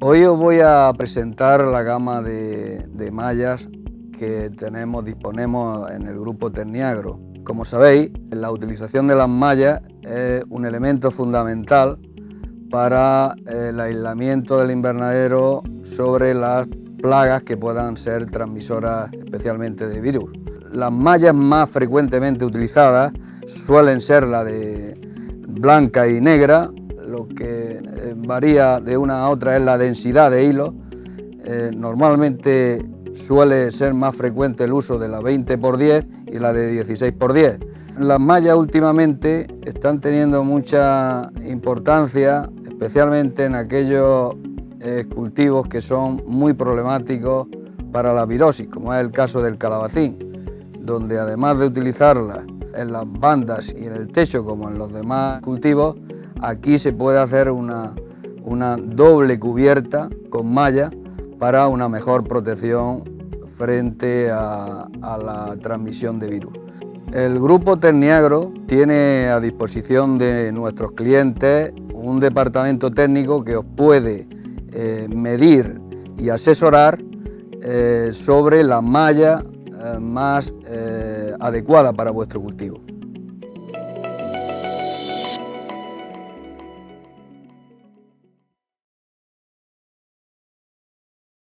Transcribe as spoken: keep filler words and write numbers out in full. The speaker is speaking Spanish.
Hoy os voy a presentar la gama de, de mallas que tenemos, disponemos en el grupo Terniagro. Como sabéis, la utilización de las mallas es un elemento fundamental para el aislamiento del invernadero sobre las plagas que puedan ser transmisoras especialmente de virus. Las mallas más frecuentemente utilizadas suelen ser la de blanca y negra. Lo que varía de una a otra es la densidad de hilo. Eh, normalmente suele ser más frecuente el uso de la veinte por diez y la de dieciséis por diez. Las mallas últimamente están teniendo mucha importancia, especialmente en aquellos eh, cultivos que son muy problemáticos para la virosis, como es el caso del calabacín, donde además de utilizarlas en las bandas y en el techo como en los demás cultivos, aquí se puede hacer una, una doble cubierta con malla para una mejor protección frente a, a la transmisión de virus. El grupo Terniagro tiene a disposición de nuestros clientes un departamento técnico que os puede eh, medir y asesorar eh, sobre la malla eh, más eh, adecuada para vuestro cultivo.